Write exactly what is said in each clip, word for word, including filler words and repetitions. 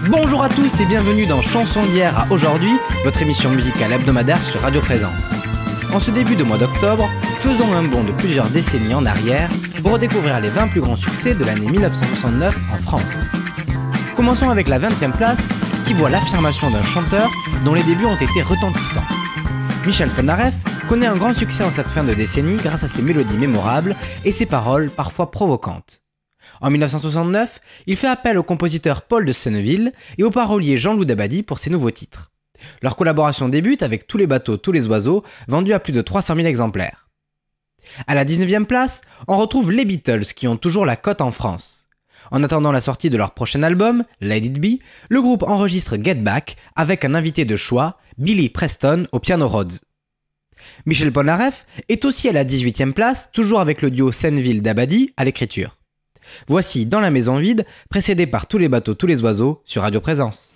Bonjour à tous et bienvenue dans Chansons d'hier à aujourd'hui, votre émission musicale hebdomadaire sur Radio Présence. En ce début de mois d'octobre, faisons un bond de plusieurs décennies en arrière pour redécouvrir les vingt plus grands succès de l'année mille neuf cent soixante-neuf en France. Commençons avec la vingtième place qui voit l'affirmation d'un chanteur dont les débuts ont été retentissants. Michel Polnareff connaît un grand succès en cette fin de décennie grâce à ses mélodies mémorables et ses paroles parfois provocantes. En mille neuf cent soixante-neuf, il fait appel au compositeur Paul de Senneville et au parolier Jean-Loup Dabadi pour ses nouveaux titres. Leur collaboration débute avec Tous les bateaux, tous les oiseaux, vendus à plus de trois cent mille exemplaires. À la dix-neuvième place, on retrouve les Beatles qui ont toujours la cote en France. En attendant la sortie de leur prochain album, Let It Be, le groupe enregistre Get Back avec un invité de choix, Billy Preston au piano Rhodes. Michel Polnareff est aussi à la dix-huitième place, toujours avec le duo Senneville-Dabadi à l'écriture. Voici Dans la maison vide, précédé par Tous les bateaux, tous les oiseaux sur Radio Présence.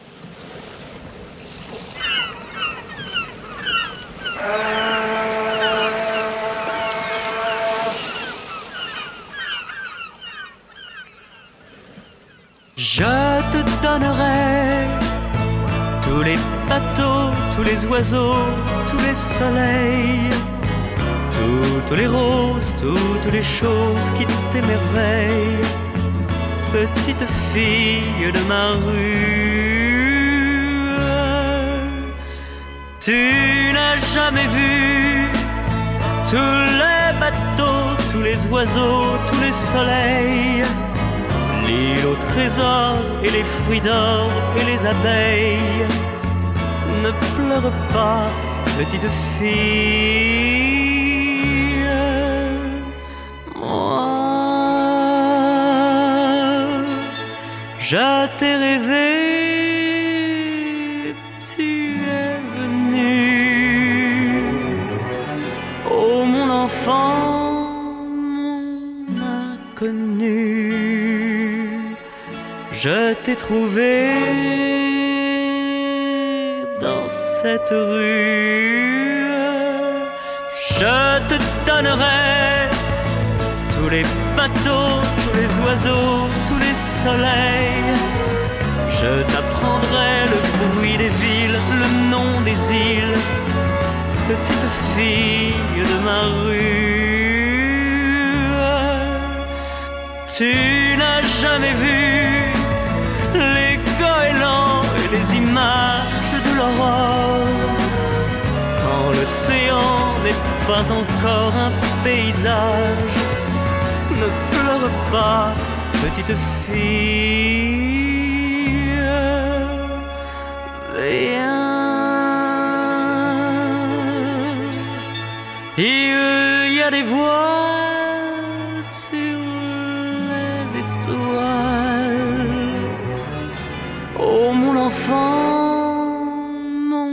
Je te donnerai tous les bateaux, tous les oiseaux, tous les soleils, toutes les roses, toutes les choses qui t'émerveillent, petite fille de ma rue. Tu n'as jamais vu tous les bateaux, tous les oiseaux, tous les soleils, l'île au trésor et les fruits d'or et les abeilles. Ne pleure pas, petite fille. Je t'ai rêvé, tu es venu. Oh mon enfant, mon inconnu, je t'ai trouvé dans cette rue. Je te donnerai tous les bateaux, tous les oiseaux, tous les soleils. Je t'apprendrai le bruit des villes, le nom des îles, petite fille de ma rue. Tu n'as jamais vu les goélands et les images de l'aurore, quand l'océan n'est pas encore un paysage. Ne pleure pas, petite fille, viens. Il y a des voiles sur les étoiles. Oh mon enfant, mon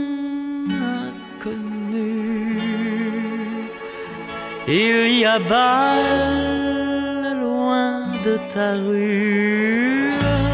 inconnu, il y a balle loin de ta rue.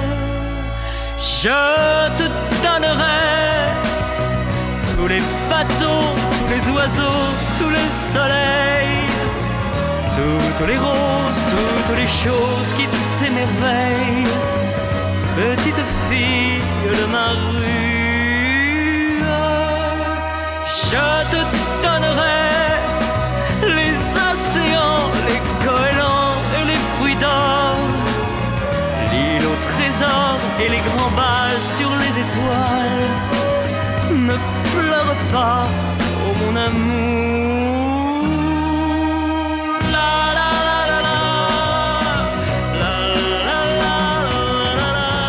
Je te donnerai tous les bateaux, tous les oiseaux, tous les soleils, toutes les roses, toutes les choses qui t'émerveillent, petite fille de ma rue. Je te donnerai les océans, les goélands et les fruits d'or, l'île au trésor et les grands bals sur les étoiles. Ne pleure pas, oh mon amour. La la la la la, la la la la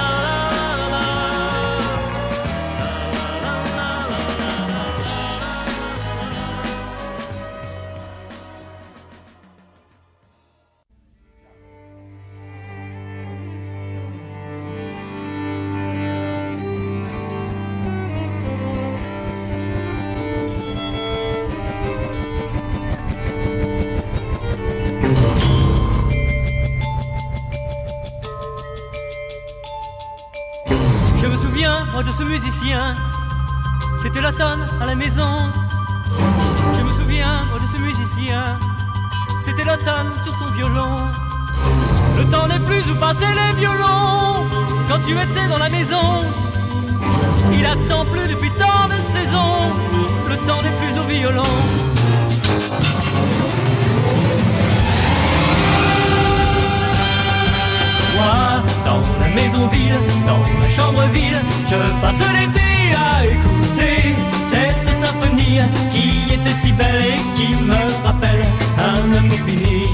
Je me souviens, moi, de ce musicien. C'était l'automne à la maison. Je me souviens, moi, de ce musicien. C'était l'automne sur son violon. Le temps n'est plus où passer les violons. Quand tu étais dans la maison, il attend plus depuis tant de saisons. Le temps n'est plus au violon. Moi, dans la maison vide, dans la chambre vide, je passe l'été à écouter cette symphonie qui était si belle et qui me rappelle un amour fini.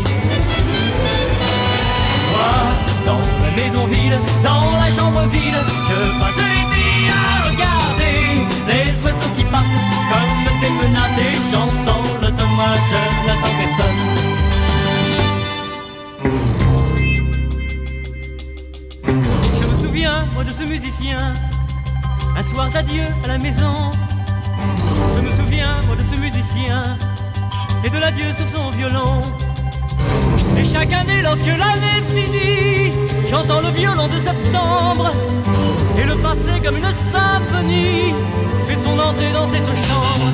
Moi, dans la maison vide, dans la chambre vide, je passe l'été à regarder les oiseaux qui passent comme des menaces et j'entends l'automne, moi je n'attends personne. Je me souviens, moi, de ce musicien, un soir d'adieu à la maison. Je me souviens, moi, de ce musicien et de l'adieu sur son violon. Et chaque année, lorsque l'année finit, j'entends le violon de septembre. Et le passé, comme une symphonie, fait son entrée dans cette chambre.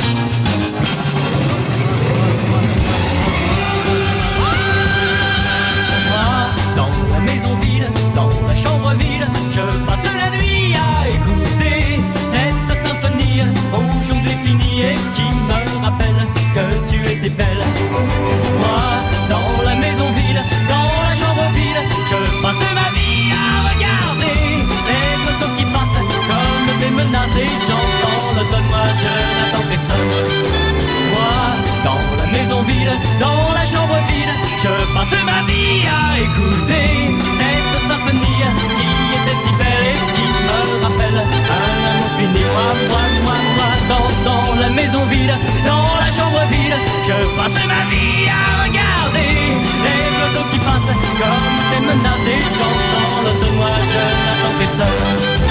Moi, dans la maison vide, dans la chambre vide, je passe la nuit à écouter cette symphonie aujourd'hui finie et qui me rappelle que tu étais belle. Moi, dans la maison vide, dans la chambre vide, je passe ma vie à regarder les oiseaux qui passent comme des menaces et j'entends l'automne, moi je n'attends personne. Moi, dans la maison vide, dans la chambre vide, je passe ma vie à écouter cette symphonie qui était si belle et qui me rappelle un amour fini. Moi, moi, moi, moi, dans, dans la maison vide, dans la chambre vide, je passe ma vie à regarder les oiseaux qui passent comme des menaces et j'entends l'automne, moi je n'attends personne.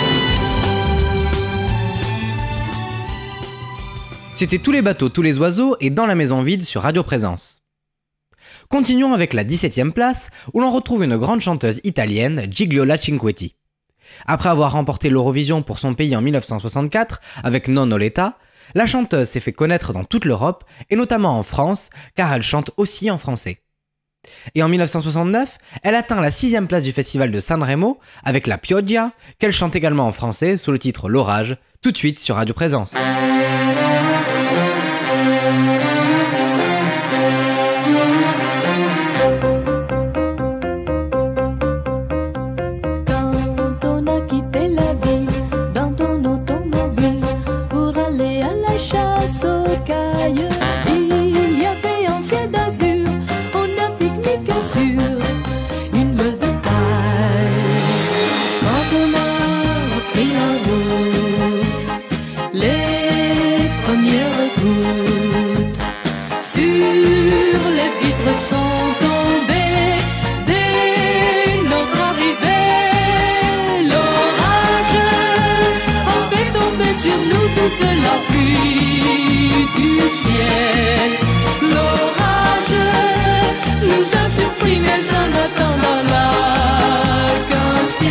C'était Tous les bateaux, tous les oiseaux et Dans la maison vide sur Radio Présence. Continuons avec la dix-septième place où l'on retrouve une grande chanteuse italienne, Gigliola Cinquetti. Après avoir remporté l'Eurovision pour son pays en mille neuf cent soixante-quatre avec Non Oleta, la chanteuse s'est fait connaître dans toute l'Europe et notamment en France car elle chante aussi en français. Et en mille neuf cent soixante-neuf, elle atteint la sixième place du festival de Sanremo avec La Pioggia, qu'elle chante également en français sous le titre L'Orage, tout de suite sur Radio Présence. Quand on a quitté la ville dans ton automobile pour aller à la chasse aux cailles, il y avait un ciel d'azur, on a pique-niqué sur une meule de paille. Quand on a repris la route, les premières gouttes sur les vitres sont tombées dès notre arrivée. L'orage a fait tomber sur nous toute la pluie du ciel. L'orage nous a surpris mais en attendant l'arc-en-ciel.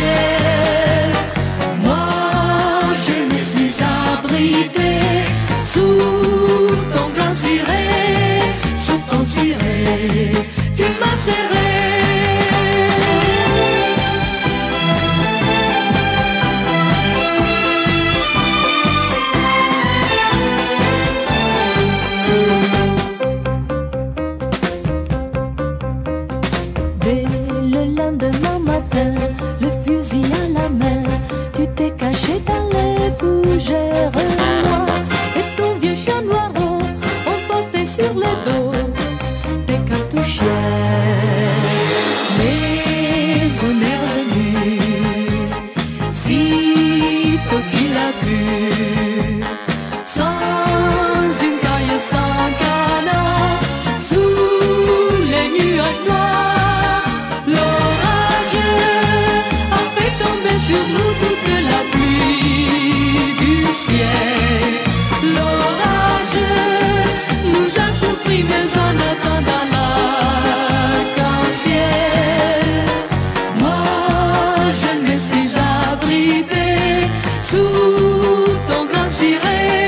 Moi je me suis abritée sous ton grand ciré, sous ton ciré, tu m'as serré. Dès le lendemain matin, le fusil à la main, tu t'es caché dans les fougères noires et ton vieux chat noiro emporté sur le dos tes cartouchières. Mais on est revenu sitôt qu'il a plu, sans une caille, sans canard, sous les nuages noirs. L'orage a fait tomber sur nous toute la pluie du ciel. L'orage nous a surpris mais en attendant l'arc-en-ciel. Moi je me suis abritée sous ton grand ciré.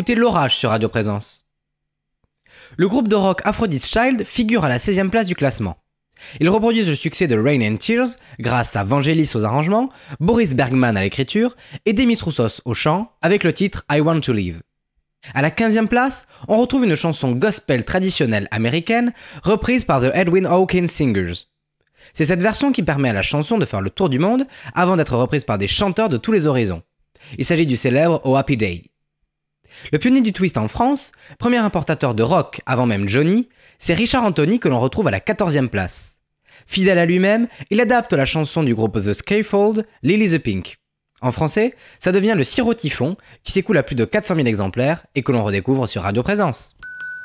écouter L'Orage sur Radio Présence. Le groupe de rock Aphrodite's Child figure à la seizième place du classement. Ils reproduisent le succès de Rain and Tears grâce à Vangelis aux arrangements, Boris Bergman à l'écriture et Demis Roussos au chant avec le titre I Want to Live. À la quinzième place, on retrouve une chanson gospel traditionnelle américaine reprise par The Edwin Hawkins Singers. C'est cette version qui permet à la chanson de faire le tour du monde avant d'être reprise par des chanteurs de tous les horizons. Il s'agit du célèbre Oh Happy Day. Le pionnier du twist en France, premier importateur de rock avant même Johnny, c'est Richard Anthony que l'on retrouve à la quatorzième place. Fidèle à lui-même, il adapte la chanson du groupe The Scaffold, Lily the Pink. En français, ça devient le Sirotifon, qui s'écoule à plus de quatre cent mille exemplaires et que l'on redécouvre sur Radio Présence.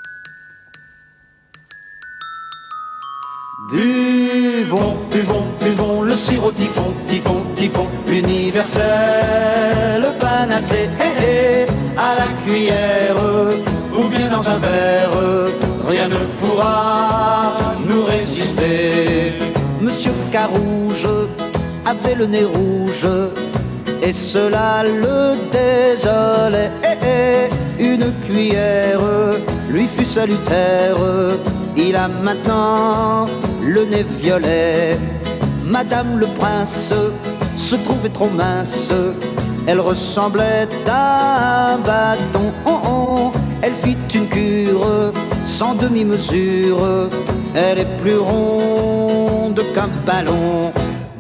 Buvons, buvons, buvons le Sirotifon, typhon, typhon, universel, panacée, hé, hé, à la cuillère, ou bien dans un verre, rien ne pourra nous résister. Monsieur Carouge avait le nez rouge, et cela le désolait. Eh, eh, une cuillère lui fut salutaire. Il a maintenant le nez violet. Madame le prince se trouvait trop mince. Elle ressemblait à un bâton. Oh, oh. Elle fit une cure sans demi-mesure. Elle est plus ronde qu'un ballon.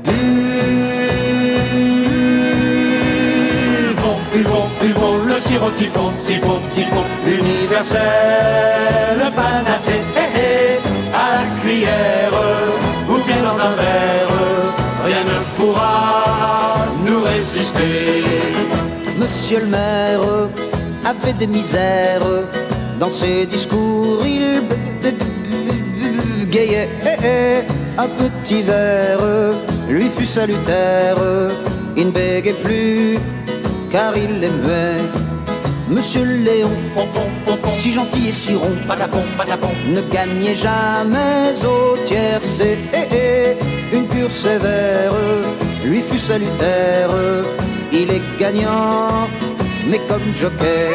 Buvons, buvons le Sirotifon, typhon, typhon, universel, panacée, eh, eh, à la cuillère, ou bien dans un verre, rien ne pourra nous résister. Monsieur le maire avait des misères, dans ses discours il bégayait, eh, eh, un petit verre lui fut salutaire, il ne bégayait plus car il aimait. Monsieur Léon, si gentil et si rond, patapon, patapon, ne gagnait jamais au tiercé. Eh, eh, une cure sévère lui fut salutaire. Il est gagnant, mais comme jockey.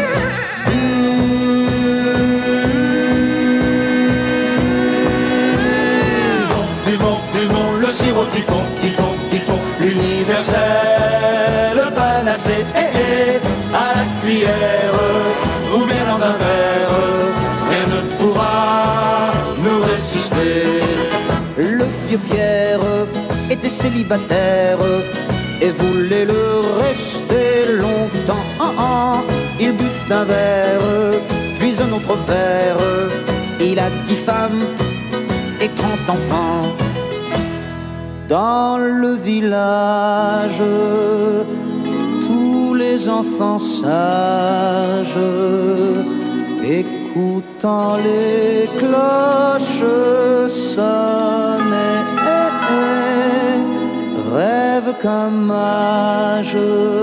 Buvons, buvons le Sirotifon, typhon, typhon, l'universel, panacée, eh, eh, à la cuillère, ou bien dans un verre, rien ne pourra nous résister. Le vieux Pierre était célibataire et voulait le rester longtemps. Ah, ah, il but d'un verre, puis un autre verre. Il a dix femmes et trente enfants. Dans le village, tous les enfants sages, écoutant les cloches sonner, rêvent qu'un mage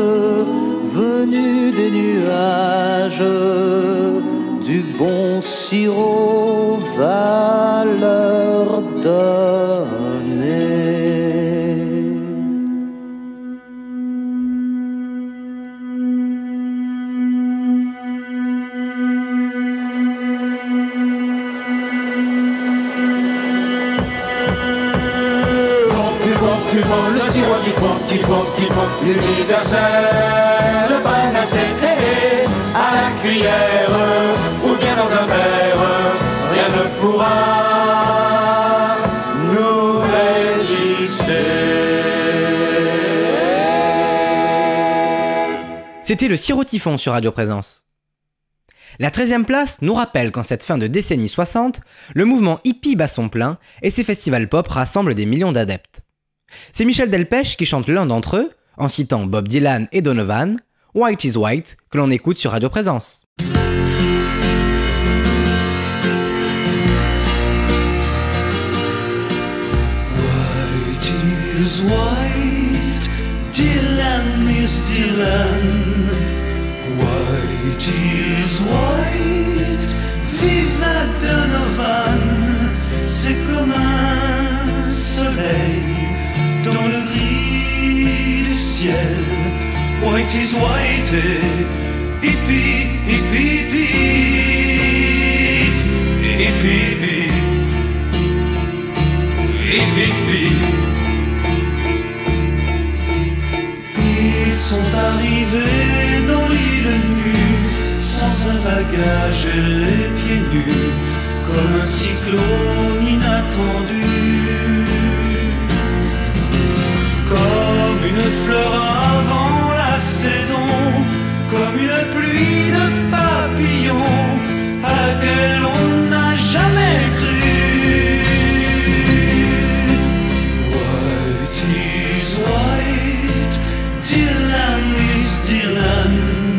venu des nuages du bon sirop va leur donner. Le Sirotifon, typhon, typhon, l'universel, panacée, eh, eh, à la cuillère, ou bien dans un verre, rien ne pourra nous résister. C'était le Sirotifon sur Radio Présence. La treizième place nous rappelle qu'en cette fin de décennie soixante, le mouvement hippie bat son plein et ses festivals pop rassemblent des millions d'adeptes. C'est Michel Delpech qui chante l'un d'entre eux, en citant Bob Dylan et Donovan, White is White, que l'on écoute sur Radio Présence. White is white, Dylan is Dylan. White is white, viva Donovan. C'est comme un soleil dans le gris du ciel. White is white, hippie, hippie, hippie, hippie, hippie, hippie. Ils sont arrivés dans l'île nue, sans un bagage et les pieds nus, comme un cyclone inattendu. Comme une fleur avant la saison, comme une pluie de papillons à laquelle on n'a jamais cru. White is white, Dylan is Dylan.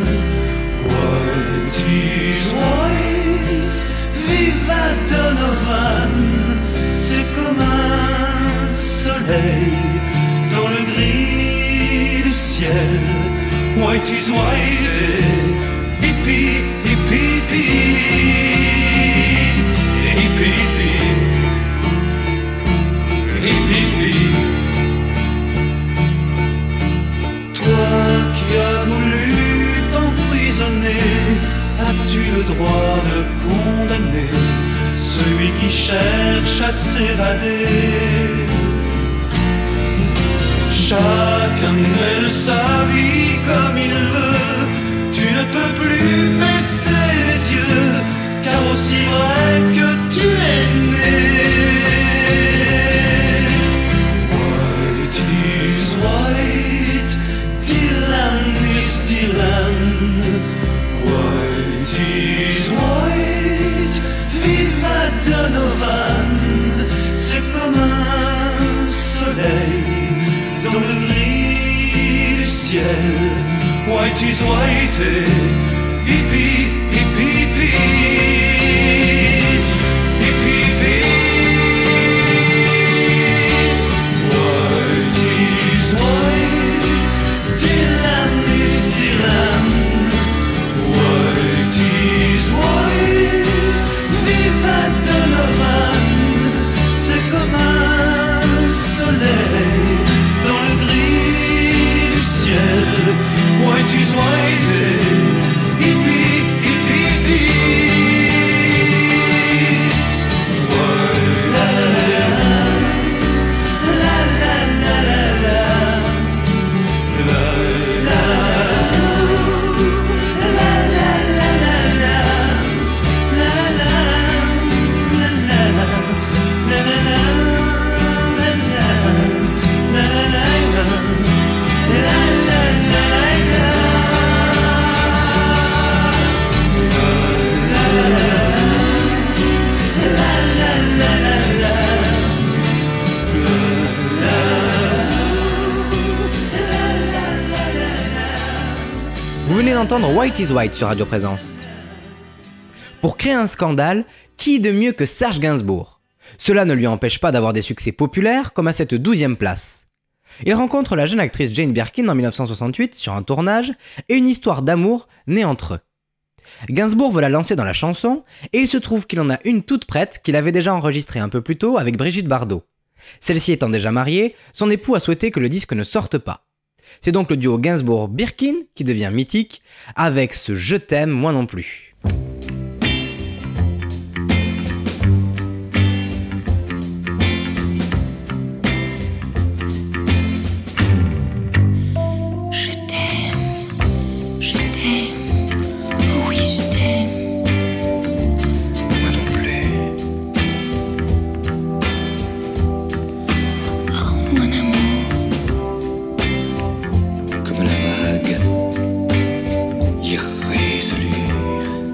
White is white, viva Donovan. C'est comme un soleil dans le gris du ciel. White is white, hippie, hippie, hippie, hippie, hippie, hippie. Toi qui as voulu t'emprisonner, as-tu le droit de condamner celui qui cherche à s'évader? Chacun mène sa vie comme il veut. Tu ne peux plus baisser les yeux, car aussi vrai que tu es né. White is white, Dylan is Dylan. White is white, viva Donovan. C'est comme un soleil dans le gris du ciel. White is white, hippie, hippie, hippie, hippie, hippie. White is white, Dylan is Dylan. White is white, viva Donovan. C'est comme un soleil dans le gris du ciel. White is white, hippie, hippie, hippie. La la la la la la la. La la la la la la la. La la la la la la. Vous venez d'entendre White is White sur Radio Présence. Pour créer un scandale, qui de mieux que Serge Gainsbourg? Cela ne lui empêche pas d'avoir des succès populaires comme à cette douzième place. Il rencontre la jeune actrice Jane Birkin en dix-neuf cent soixante-huit sur un tournage et une histoire d'amour naît entre eux. Gainsbourg veut la lancer dans la chanson et il se trouve qu'il en a une toute prête qu'il avait déjà enregistrée un peu plus tôt avec Brigitte Bardot. Celle-ci étant déjà mariée, son époux a souhaité que le disque ne sorte pas. C'est donc le duo Gainsbourg-Birkin qui devient mythique avec ce « Je t'aime, moi non plus ». Irrésolu.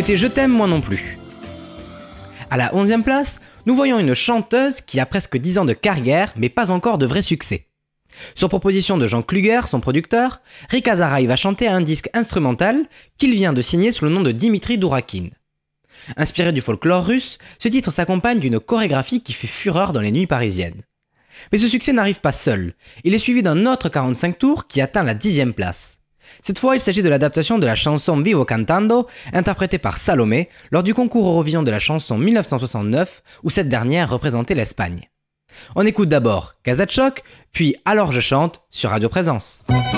C'était Je t'aime moi non plus. À la onzième place, nous voyons une chanteuse qui a presque dix ans de carrière mais pas encore de vrai succès. Sur proposition de Jean Kluger, son producteur, Rick Azaray va chanter un disque instrumental qu'il vient de signer sous le nom de Dimitri Dourakine. Inspiré du folklore russe, ce titre s'accompagne d'une chorégraphie qui fait fureur dans les nuits parisiennes. Mais ce succès n'arrive pas seul, il est suivi d'un autre quarante-cinq tours qui atteint la dixième place. Cette fois, il s'agit de l'adaptation de la chanson Vivo Cantando, interprétée par Salomé, lors du concours Eurovision de la chanson mille neuf cent soixante-neuf, où cette dernière représentait l'Espagne. On écoute d'abord Casa de Choc, puis Alors je chante sur Radio Présence.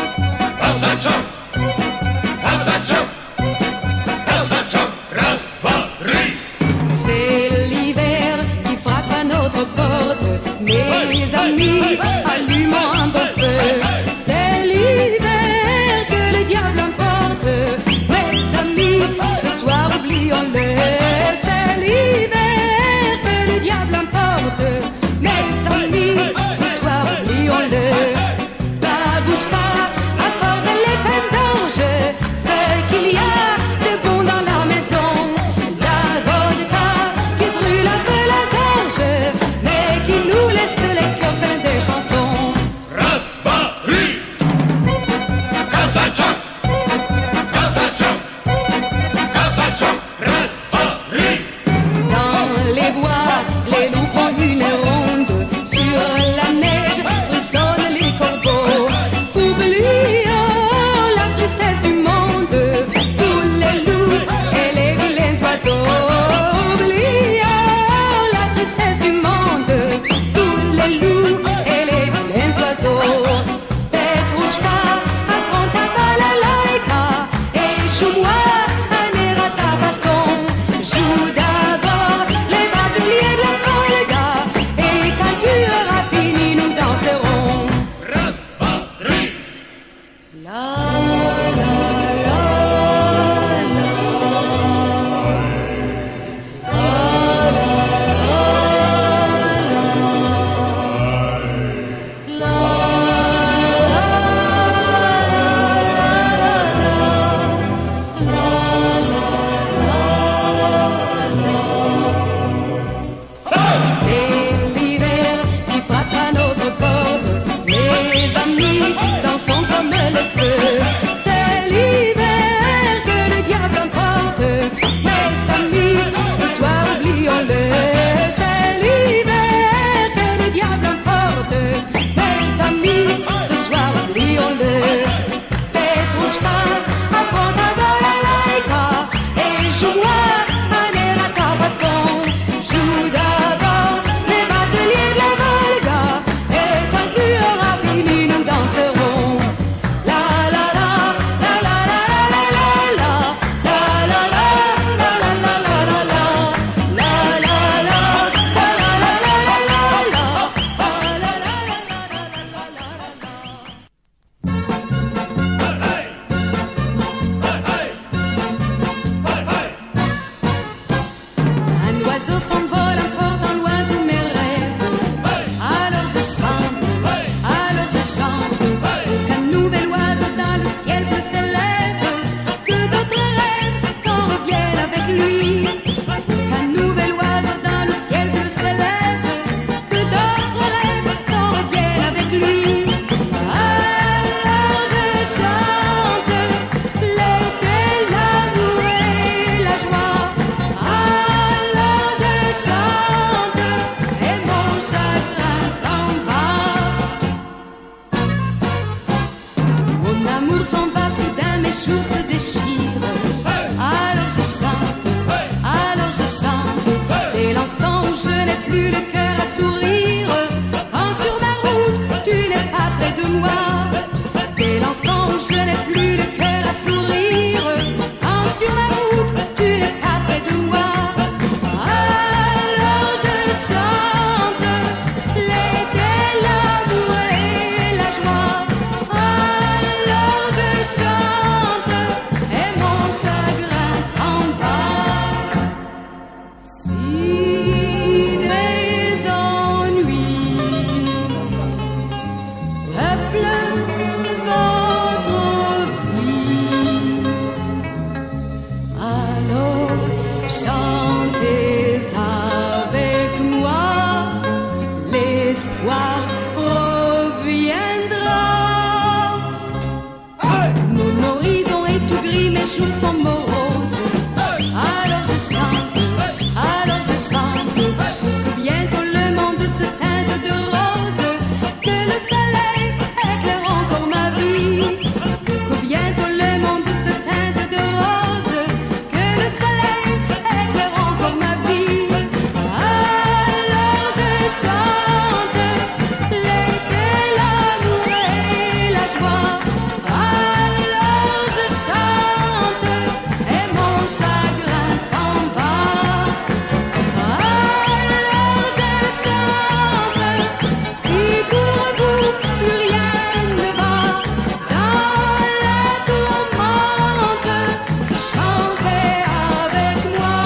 C'est l'hiver qui frappe à notre porte, mes amis, allumons un beau feu. C'est l'hiver que le diable emporte, mes amis, ce soir oublions-le. C'est l'hiver que le diable emporte, mes amis, ce soir oublions-le. Babouchka apporte les peines d'orge, ce qu'il y a de bon dans la maison. La vodka qui brûle un peu la gorge, mais qui nous laisse les cœurs pleins de chansons. Rasparie, Casa de Choc, Casa de Choc, Casa de Choc, Rasparie. Dans les bois, les loups font une ronde, sur la neige frissonnent les corbeaux. Oublions la tristesse du monde, tous les loups et les vilains oiseaux. Oublions la tristesse du monde, tous les loups et les vilains oiseaux. Petrouchka, apprends ta balalaïka et joue-moi un air à ta façon. Joue d'abord les bateliers de la Volga, et quand tu auras fini, nous danserons. Rasparie, La la la la la C'est l'hiver qui frappe à notre porte, mes amis, dansons comme le feu. C'est l'hiver que le diable emporte, mes amis, ce soir oublions-le. C'est l'hiver que le diable emporte, mes amis, ce soir oublions-le. Petrouchka, apprends ta balalaïka et joue-moi un air à ta façon. Joue d'abord les bateliers de la Volga, et quand tu auras fini, nous danserons. La la la, la la la la la la, la la la, la la la la la la, la la la, la la la la la la, la la la Un oiseau s'envole en portant loin de mes rêves. Alors je chante, alors je chante, qu'un nouvel oiseau dans le ciel bleu s'élève, que d'autres rêves s'en reviennent avec lui. Qu'un nouvel oiseau dans le ciel bleu s'élève, que d'autres rêves s'en reviennent avec lui. Alors je chante l'été, l'amour et la joie. Alors je chante et mon chagrin s'en va. Mon amour s'en va soudain, mes jours se déchirent. Alors je chante, alors je chante, dès l'instant où je n'ai plus le cœur à sourire. Quand sur ma route tu n'es pas près de moi, dès l'instant où je n'ai plus le cœur à sourire. Quand sur ma route tu n'es pas près de moi, alors je chante l'été, l'amour et la joie. Alors je chante et mon chagrin s'en va. Si des ennuis peuplent votre chantez avec moi, l'espoir reviendra. Mon horizon est tout gris, mes jours sont moroses. Alors je chante, alors je chante, que bientôt le monde se teinte de rose, que le soleil éclaire encore ma vie, que bientôt le monde se teinte de rose, que le soleil éclaire encore ma vie. Alors je chante l'été, l'amour et la joie. Alors je chante et mon chagrin s'en va. Alors je chante, si pour vous plus rien ne va, dans la tourmente, chantez avec moi.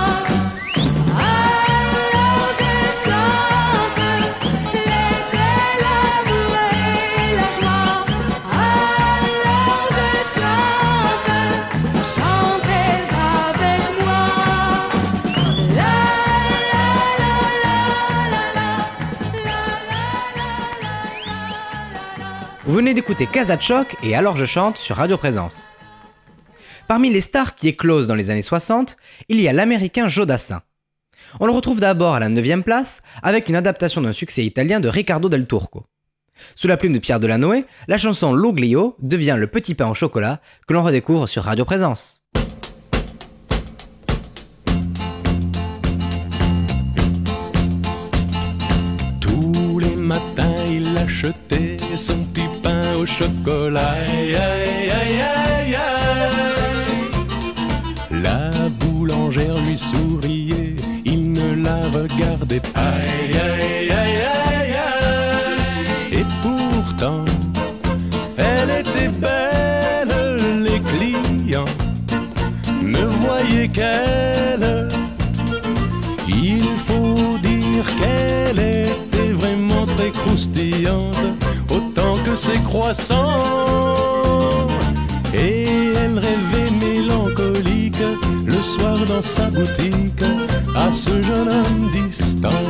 Alors je chante l'été, l'amour et la joie. Alors je chante, chantez avec moi. La la la la la Vous venez d'écouter Kazatchok et Alors je chante sur Radio Présence. Parmi les stars qui éclosent dans les années soixante, il y a l'américain Joe Dassin. On le retrouve d'abord à la neuvième place avec une adaptation d'un succès italien de Riccardo Del Turco. Sous la plume de Pierre Delanoë, la chanson L'Oglio devient le petit pain au chocolat que l'on redécouvre sur Radio Présence. Tous les matins, il achetait son petit pain au chocolat. Aïe, aïe, aïe, aïe, aïe. La boulangère lui souriait, il ne la regardait pas. Aïe, aïe, aïe, aïe, aïe. Et pourtant, elle était belle, les clients ne voyaient qu'elle. Il faut dire qu'elle était vraiment très croustillante, autant que ses croissants. Et elle rêvait mélancolique le soir dans sa boutique à ce jeune homme distant.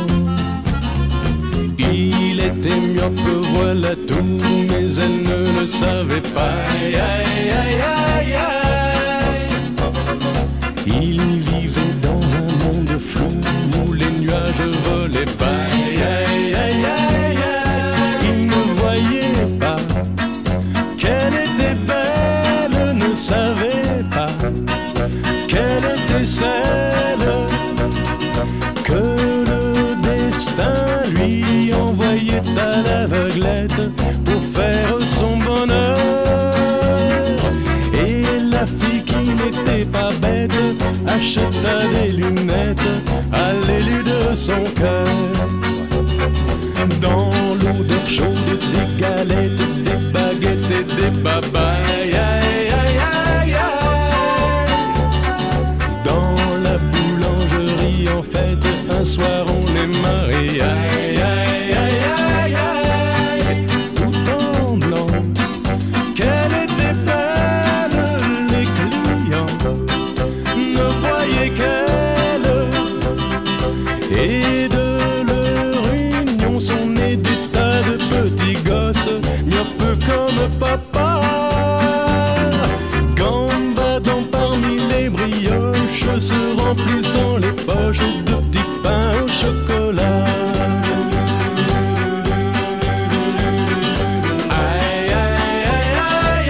Il était myope, voilà tout, mais elle ne le savait pas. Aïe, aïe, aïe, aïe, aïe. Il vivait dans un monde flou où les nuages volaient pas. Aïe, aïe, aïe, aïe, aïe. Il ne voyait pas qu'elle était belle, ne savait pas qu'elle était celle que le destin lui envoyait à l'aveuglette pour faire son bonheur. Et la fille qui n'était pas bête acheta des lunettes à l'élu de son cœur. Dans l'odeur chaude des galettes, des baguettes et des babayes. Aïe, aïe, aïe, aïe. Dans la boulangerie en fête, un soir on est mariés. Aïe, aïe, aïe, aïe, aïe. Tout en blanc, qu'elle était belle, les clients ne voyaient qu'elle. Et de leur union sont nés des tas de petits gosses, myopes comme papa, gambadant parmi les brioches, se remplissant les poches de petits pains au chocolat. Aïe, aïe, aïe, aïe,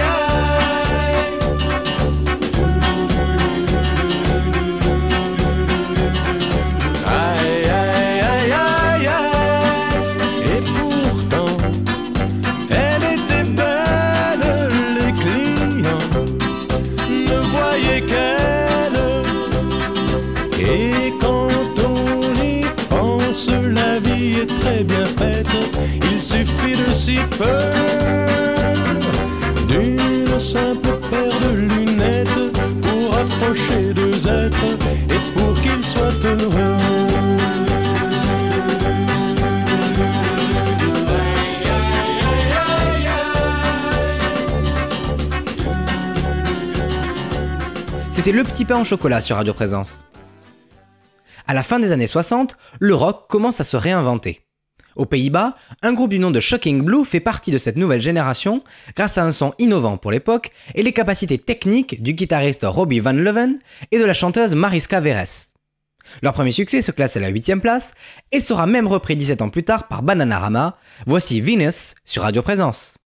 aïe. Aïe, aïe, aïe, aïe, aïe. Et pourtant, elle était belle, les clients ne voyaient qu'elle. Et quand on y pense, la vie est très bien faite. Il suffit de si peu, d'une simple paire de lunettes pour approcher deux êtres et pour qu'ils soient heureux. C'était Le Petit Pain au chocolat sur Radio Présence. À la fin des années soixante, le rock commence à se réinventer. Aux Pays-Bas, un groupe du nom de Shocking Blue fait partie de cette nouvelle génération grâce à un son innovant pour l'époque et les capacités techniques du guitariste Robbie Van Leeuwen et de la chanteuse Mariska Veres. Leur premier succès se classe à la huitième place et sera même repris dix-sept ans plus tard par Bananarama. Voici Venus sur Radio Présence.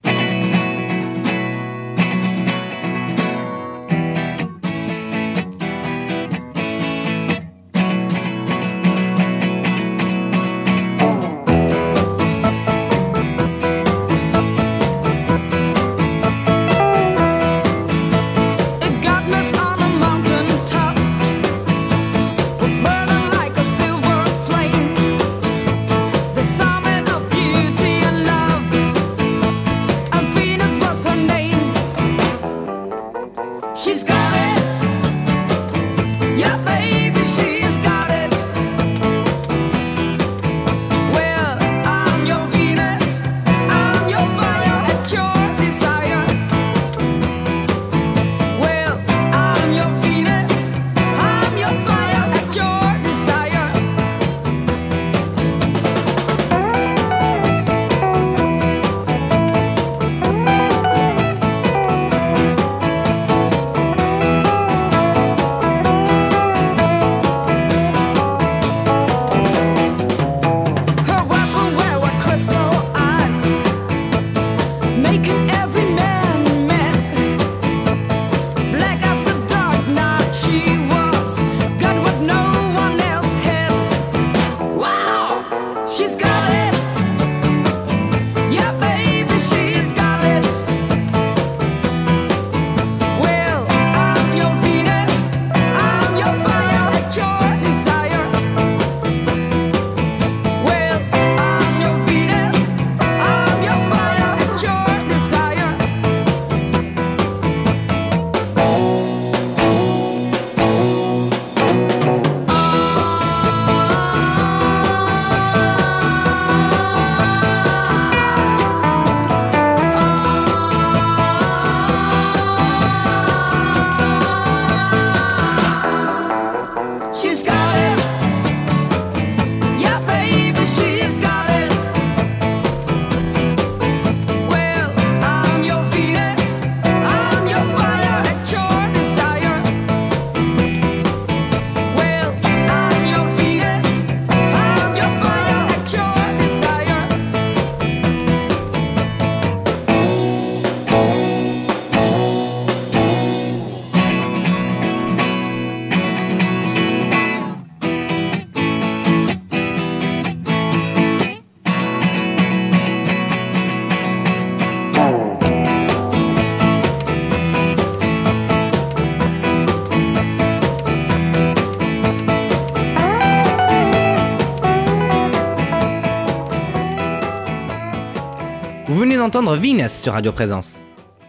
D'entendre Venus sur Radio Présence.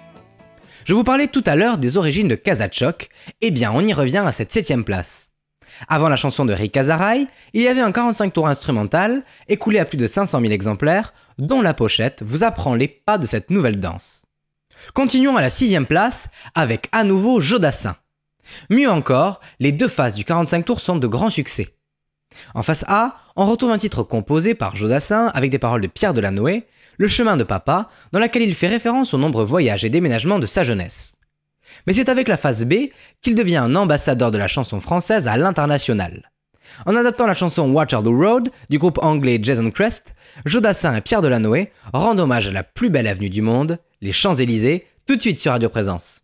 Je vous parlais tout à l'heure des origines de Kazatchok, et bien on y revient à cette septième place. Avant la chanson de Rick Azaray, il y avait un quarante-cinq tours instrumental, écoulé à plus de cinq cent mille exemplaires, dont la pochette vous apprend les pas de cette nouvelle danse. Continuons à la sixième place, avec à nouveau Jodassin. Mieux encore, les deux faces du quarante-cinq tours sont de grands succès. En face A, on retrouve un titre composé par Jodassin avec des paroles de Pierre Delanoë, Le chemin de papa, dans laquelle il fait référence aux nombreux voyages et déménagements de sa jeunesse. Mais c'est avec la face B qu'il devient un ambassadeur de la chanson française à l'international. En adaptant la chanson Waterloo Road du groupe anglais Jason Crest, Jodassin et Pierre Delanoë rendent hommage à la plus belle avenue du monde, les Champs-Élysées, tout de suite sur Radio Présence.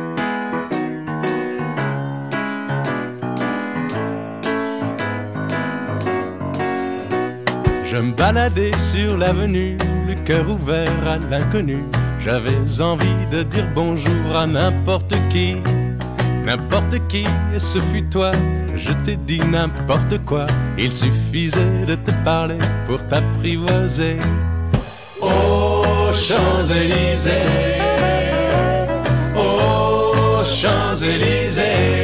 Je me baladais sur l'avenue, le cœur ouvert à l'inconnu. J'avais envie de dire bonjour à n'importe qui, n'importe qui, et ce fut toi. Je t'ai dit n'importe quoi, il suffisait de te parler pour t'apprivoiser. Aux Champs-Élysées, aux Champs-Élysées,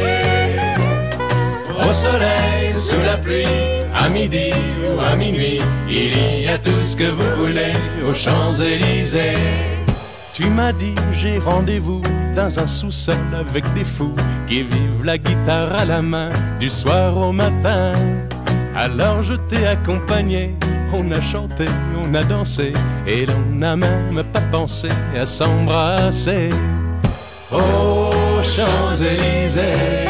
au soleil, sous la pluie, à midi ou à minuit, il y a tout ce que vous voulez aux Champs-Élysées. Tu m'as dit j'ai rendez-vous dans un sous-sol avec des fous qui vivent la guitare à la main du soir au matin. Alors je t'ai accompagné, on a chanté, on a dansé, et l'on n'a même pas pensé à s'embrasser. Aux Champs-Élysées,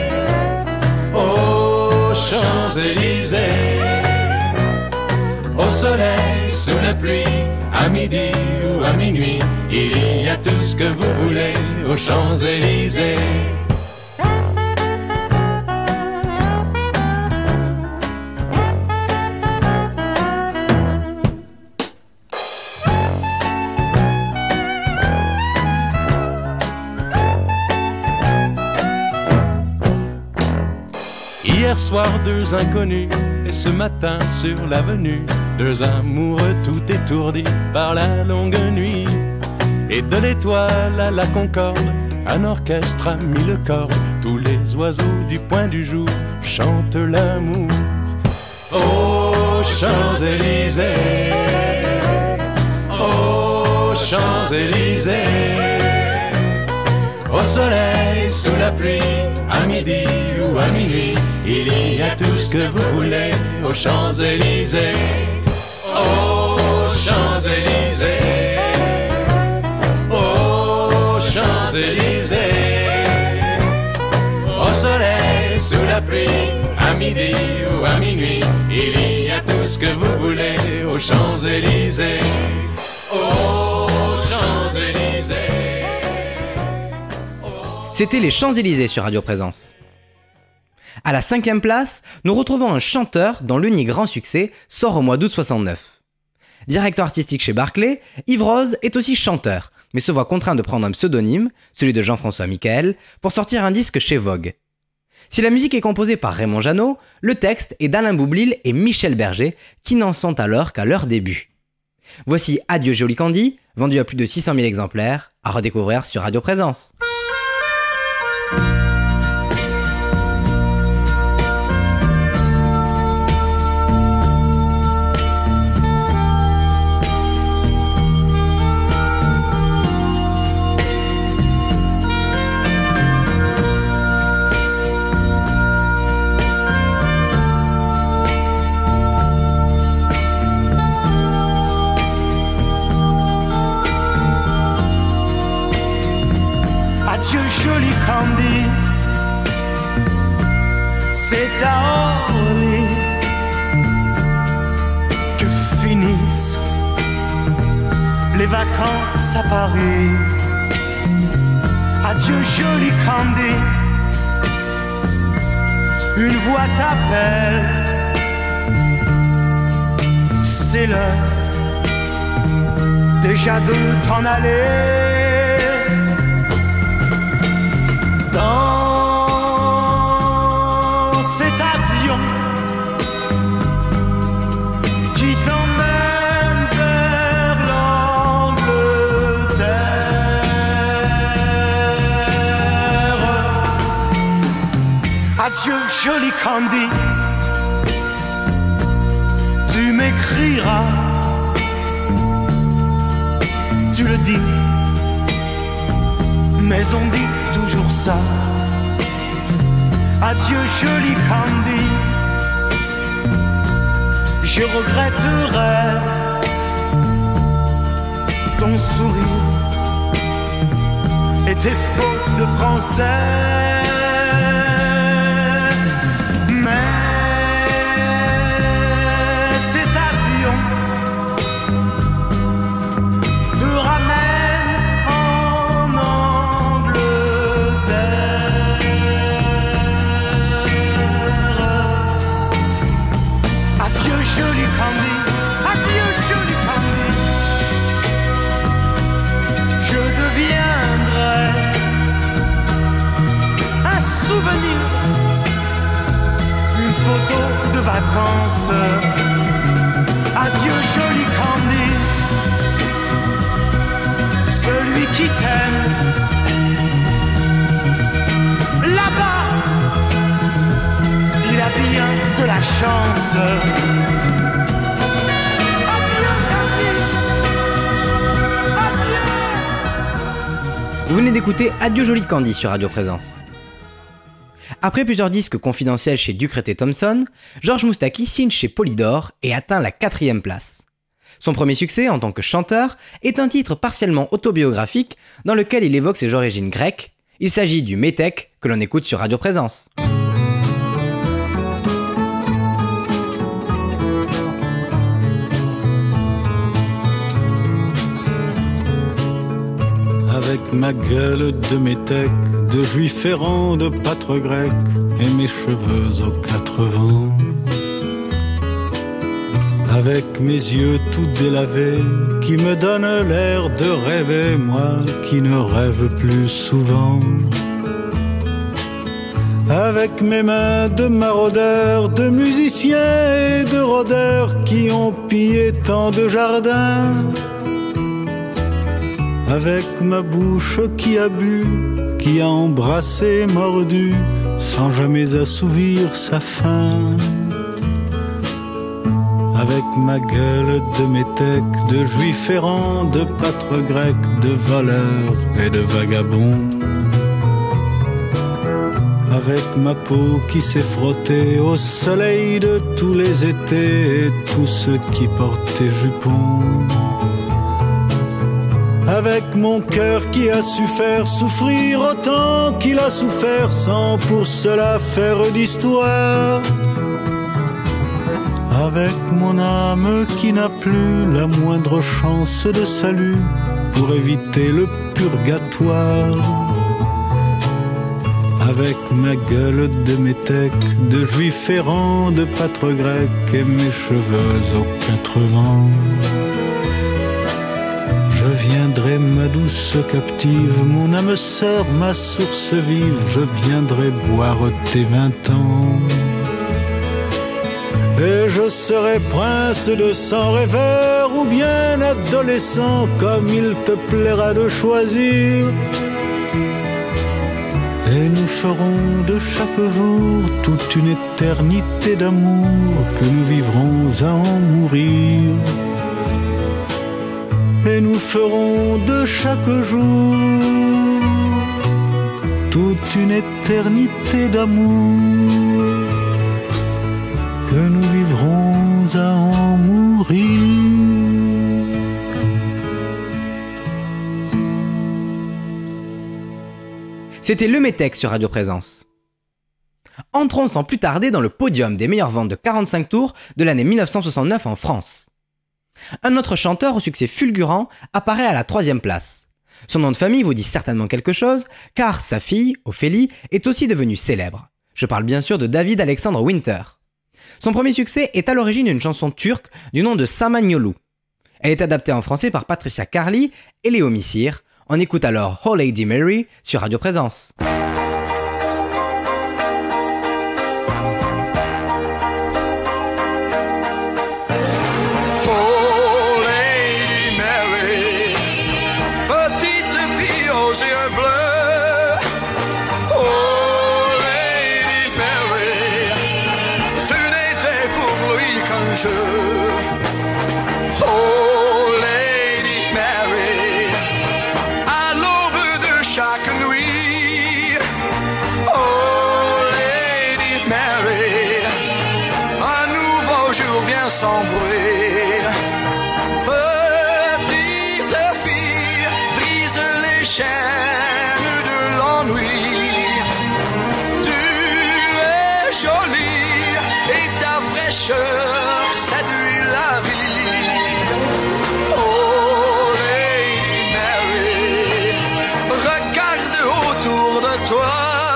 aux Champs-Élysées, au soleil, sous la pluie, à midi ou à minuit, il y a tout ce que vous voulez aux Champs-Élysées. Hier soir, deux inconnus, et ce matin sur l'avenue, deux amoureux tout étourdis par la longue nuit. Et de l'étoile à la Concorde, un orchestre a mis le corps. Tous les oiseaux du point du jour chantent l'amour. Aux Champs-Élysées, aux Champs-Élysées, au soleil, sous la pluie, à midi ou à minuit, il y a tout ce que vous voulez aux Champs-Élysées. Aux Champs-Élysées, aux Champs-Élysées, au soleil, sous la pluie, à midi ou à minuit, il y a tout ce que vous voulez aux Champs-Élysées. Aux Champs-Élysées. C'était les Champs-Élysées sur Radio Présence. À la cinquième place, nous retrouvons un chanteur dont l'unique grand succès sort au mois d'août soixante-neuf. Directeur artistique chez Barclay, Yves Rose est aussi chanteur, mais se voit contraint de prendre un pseudonyme, celui de Jean-François Michael, pour sortir un disque chez Vogue. Si la musique est composée par Raymond Jeannot, le texte est d'Alain Boublil et Michel Berger, qui n'en sont alors qu'à leur début. Voici Adieu Joli Candy, vendu à plus de six cent mille exemplaires, à redécouvrir sur Radio Présence. Adieu joli Candy, c'est à Orly que finissent les vacances à Paris. Adieu joli Candy, une voix t'appelle, c'est l'heure déjà de t'en aller. Dans cet avion qui t'emmène vers l'Angleterre, adieu joli Candy, tu m'écriras, tu le dis, mais on dit toujours ça. Adieu joli Candy, je regretterai ton sourire et tes fautes de français. Mais cet avion te ramène en Angleterre. Adieu joli Candy, adieu joli Candy, je deviendrai un souvenir, une photo de vacances. Adieu joli Candy, celui qui t'aime là-bas, il a bien de la chance. Adieu Candy, adieu. Vous venez d'écouter Adieu Joli Candy sur Radio Présence. Après plusieurs disques confidentiels chez Ducret et Thomson, Georges Moustaki signe chez Polydor et atteint la quatrième place. Son premier succès en tant que chanteur est un titre partiellement autobiographique dans lequel il évoque ses origines grecques. Il s'agit du Métèque que l'on écoute sur Radio Présence. Avec ma gueule de métèque, de juif errant, de pâtre grec, et mes cheveux aux quatre vents. Avec mes yeux tout délavés, qui me donnent l'air de rêver, moi qui ne rêve plus souvent. Avec mes mains de maraudeurs, de musiciens et de rôdeurs, qui ont pillé tant de jardins. Avec ma bouche qui a bu, qui a embrassé, mordu, sans jamais assouvir sa faim. Avec ma gueule de métèque, de juif errant, de pâtre grec, de voleur et de vagabond. Avec ma peau qui s'est frottée au soleil de tous les étés et tous ceux qui portaient jupons. Avec mon cœur qui a su faire souffrir autant qu'il a souffert sans pour cela faire d'histoire. Avec mon âme qui n'a plus la moindre chance de salut pour éviter le purgatoire. Avec ma gueule de métèque, de juif errant, de pâtre grec et mes cheveux aux quatre vents. Je viendrai ma douce captive, mon âme sœur, ma source vive, je viendrai boire tes vingt ans. Et je serai prince de sang rêveur ou bien adolescent, comme il te plaira de choisir. Et nous ferons de chaque jour toute une éternité d'amour que nous vivrons à en mourir. Et nous ferons de chaque jour toute une éternité d'amour que nous vivrons à en mourir. C'était Le Métèque sur Radio Présence. Entrons sans plus tarder dans le podium des meilleures ventes de quarante-cinq tours de l'année mille neuf cent soixante-neuf en France. Un autre chanteur au succès fulgurant apparaît à la troisième place. Son nom de famille vous dit certainement quelque chose, car sa fille, Ophélie, est aussi devenue célèbre. Je parle bien sûr de David Alexandre Winter. Son premier succès est à l'origine d'une chanson turque du nom de Samanyolu. Elle est adaptée en français par Patricia Carly et Léo Missire. On écoute alors Oh Lady Mary sur Radio Présence. Oh Lady Mary, à l'aube de chaque nuit. Oh Lady Mary, un nouveau jour vient sans bruit. Petite fille, brise les chaînes de l'ennui. Tu es jolie et ta fraîcheur séduit la vie. Oh Lady Mary, regarde autour de toi.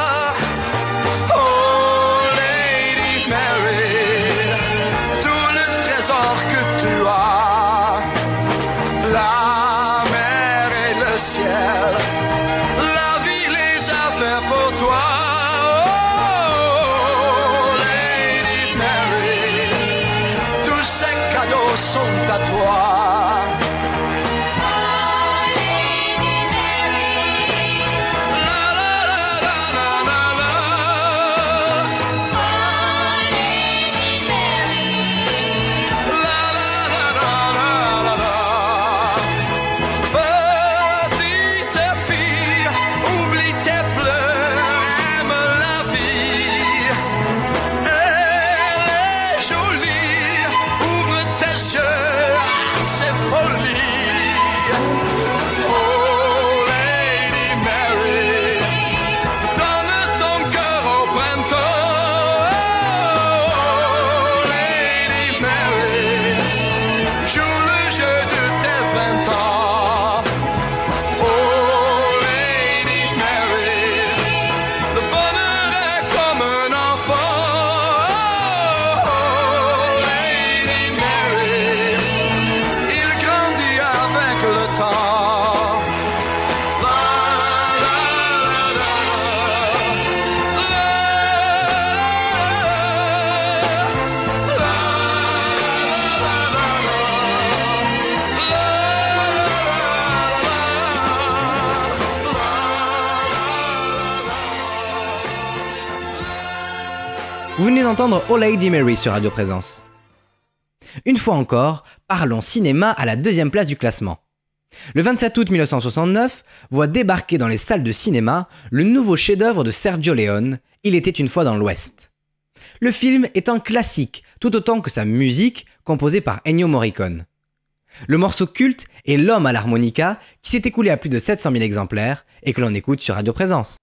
Oh Lady Mary, tout le trésor que tu as, la mer et le ciel, la vie les a fait pour toi. Sont à toi. Petite fille, oublie tes pleurs, aime la vie. venez d'entendre Oh Lady Mary sur Radio Présence. Une fois encore, parlons cinéma à la deuxième place du classement. Le vingt-sept août mille neuf cent soixante-neuf voit débarquer dans les salles de cinéma le nouveau chef-d'œuvre de Sergio Leone, Il était une fois dans l'Ouest. Le film est un classique, tout autant que sa musique, composée par Ennio Morricone. Le morceau culte est L'homme à l'harmonica, qui s'est écoulé à plus de sept cent mille exemplaires et que l'on écoute sur Radio Présence.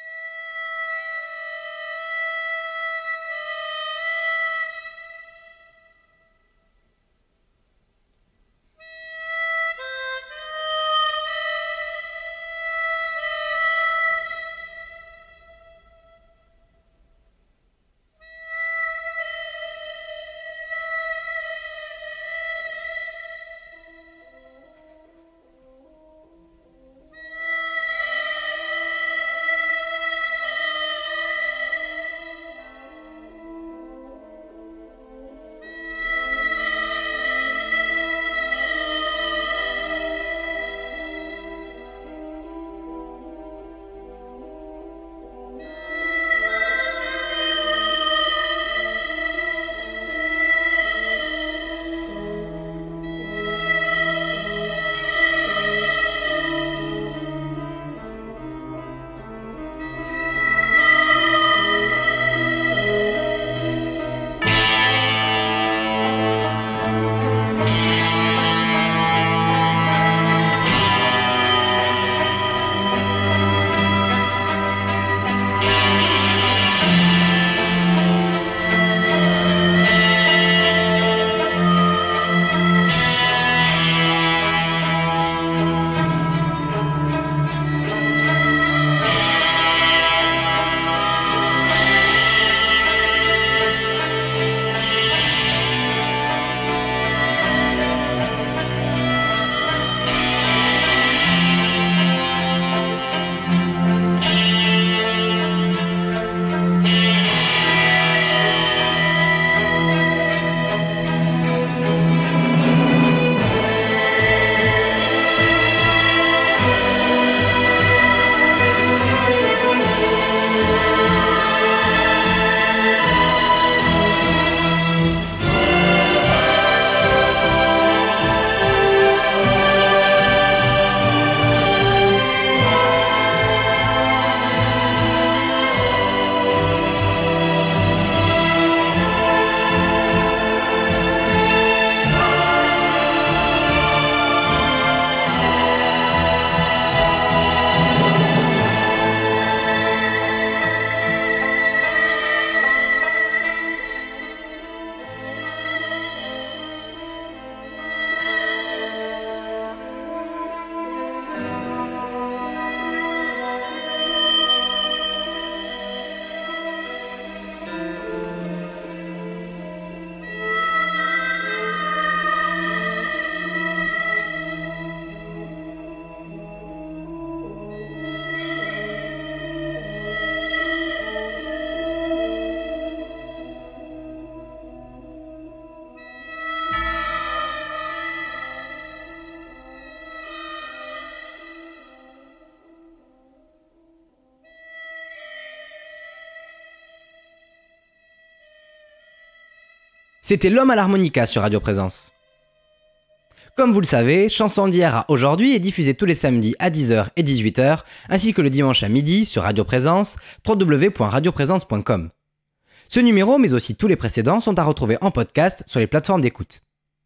C'était L'homme à l'harmonica sur Radio Présence. Comme vous le savez, Chanson d'hier à aujourd'hui est diffusée tous les samedis à dix heures et dix-huit heures, ainsi que le dimanche à midi sur Radio Présence, w w w point radio présence point com. Ce numéro, mais aussi tous les précédents, sont à retrouver en podcast sur les plateformes d'écoute.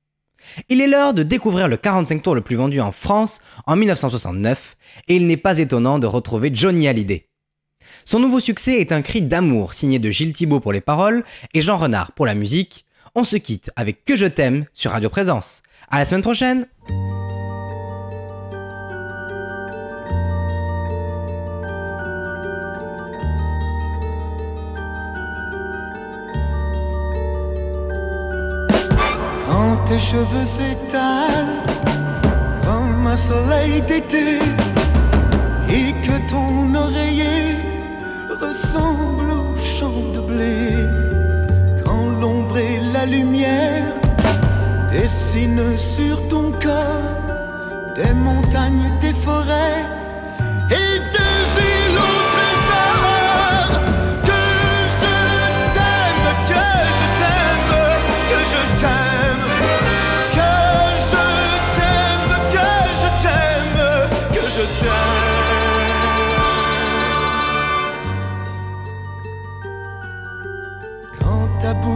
Il est l'heure de découvrir le quarante-cinq tours le plus vendu en France en mille neuf cent soixante-neuf, et il n'est pas étonnant de retrouver Johnny Hallyday. Son nouveau succès est un cri d'amour signé de Gilles Thibault pour les paroles et Jean Renard pour la musique. On se quitte avec Que je t'aime sur Radio Présence. À la semaine prochaine! Quand tes cheveux s'étalent comme un soleil d'été et que ton oreiller ressemble au champ de blé, quand l'ombre et la lumière dessinent sur ton corps des montagnes, des forêts et des îles au trésor. Que je t'aime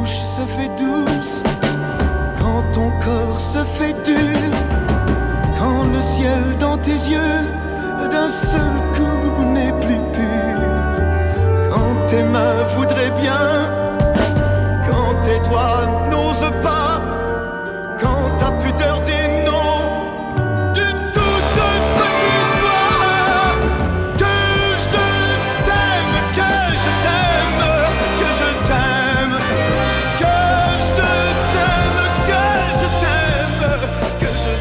bouche se fait douce, quand ton corps se fait dur, quand le ciel dans tes yeux d'un seul coup n'est plus pur, quand tes mains voudraient bien, quand tes doigts n'osent pas, quand ta pudeur dit non d'une toute petite voix, que je t'aime, que je t'aime, que je t'aime, que je t'aime, que je t'aime, que je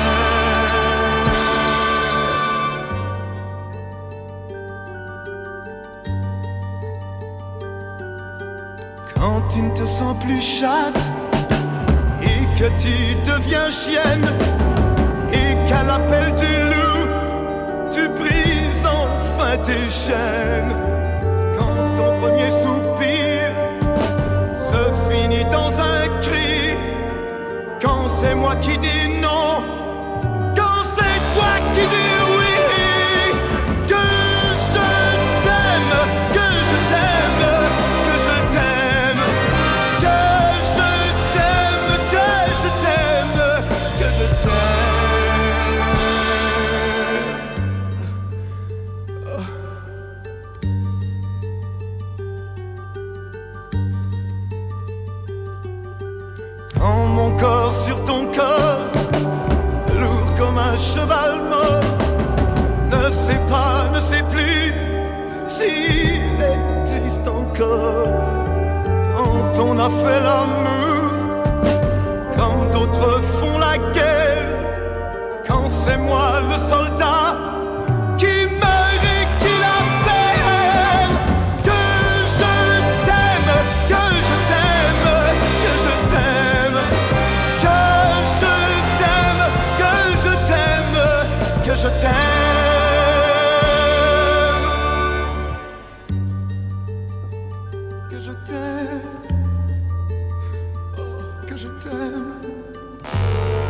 t'aime. Quand tu ne te sens plus chatte et que tu deviens chienne et qu'à l'appel du loup tu brises enfin tes chaînes, quand ton premier soupir se finit dans un cri, quand c'est moi qui dis non, quand c'est toi qui dis oui, que je t'aime, que je t'aime, que je t'aime, que je t'aime, que je t'aime, que je t'aime. Quand mon corps sur ton corps, lourd comme un cheval mort, ne sait pas, ne sait plus s'il existe encore. Quand on a fait l'amour, quand d'autres font la guerre, quand c'est moi le soldat qui meurt et qui la perd, que je t'aime, que je t'aime, que je t'aime, que je t'aime, que je t'aime, que je t'aime. Que je t'aime, oh, que je t'aime.